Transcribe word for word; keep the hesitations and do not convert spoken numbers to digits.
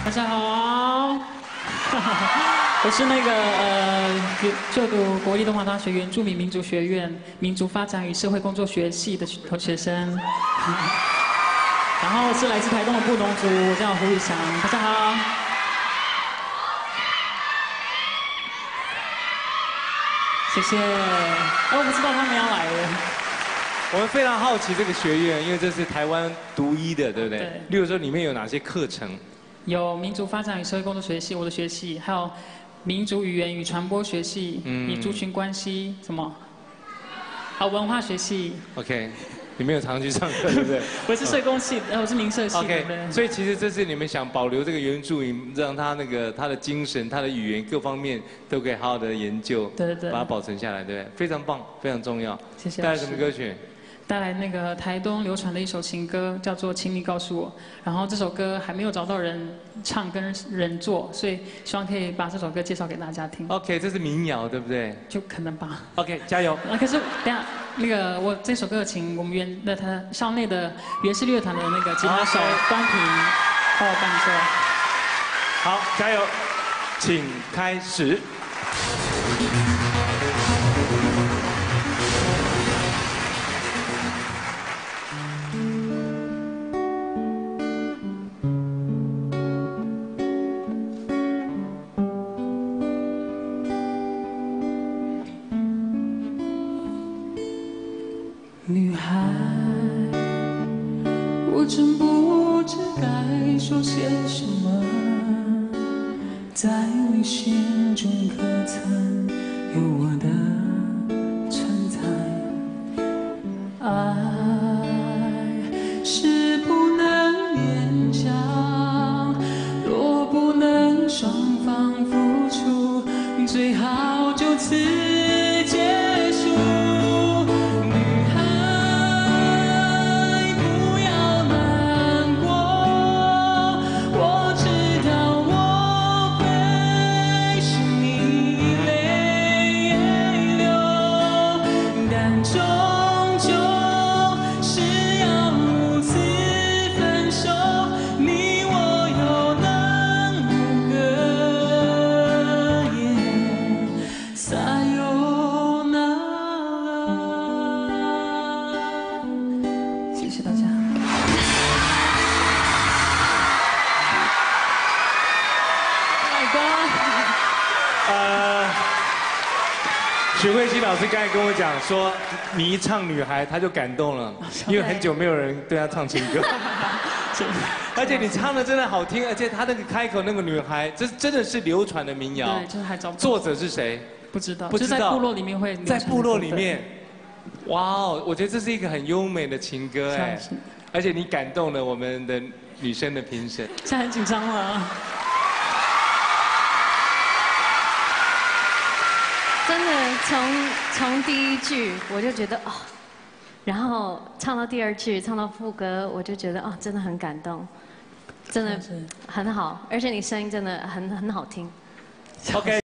大家好，我是那个呃就读国立东华大学原住民民族学院民族发展与社会工作学系的学生，然后是来自台东的布农族，我叫胡宇翔，大家好。谢谢。哎，我不知道他们要来耶。 我们非常好奇这个学院，因为这是台湾独一的，对不对？ 对。 例如说，里面有哪些课程？ 有民族发展与社会工作学系，我的学系，还有民族语言与传播学系，嗯，与族群关系什么？啊，文化学系。 OK， 你没有常去上课，对不对？ 我是社工系，呃，我是民社系。 OK， 所以其实这是你们想保留这个原住民，让他那个他的精神、他的语言各方面都可以好好的研究， 对对对， 把它保存下来，对不对？非常棒，非常重要。 谢谢。 带来什么歌曲？ 带来那个台东流传的一首情歌，叫做《请你告诉我》。然后这首歌还没有找到人唱跟人做，所以希望可以把这首歌介绍给大家听。 OK， 这是民谣，对不对？ 就可能吧。 OK， 加油。 啊，可是等下那个我这首歌请我们原的他校内的原氏乐团的那个吉他手东平帮我伴奏。 好，加油，请开始。 女孩，我真不知该说些什么，在你心中可曾有我的存在？爱是不能勉强，若不能双方付出，最好就此结束。 呃，许慧欣老师刚才跟我讲说，你一唱女孩，他就感动了，因为很久没有人对他唱情歌，而且你唱的真的好听，而且他那个开口那个女孩，这真的是流传的民谣。 对，就是还找不到作者是谁？ 不知道， 不知道。 就在部落里面会。 在部落里面，哇哦，我觉得这是一个很优美的情歌哎，而且你感动了我们的女生的评审。 现在很紧张了。 真的从从第一句我就觉得哦，然后唱到第二句，唱到副歌，我就觉得哦，真的很感动，真的很好，而且你声音真的很很好听。 OK。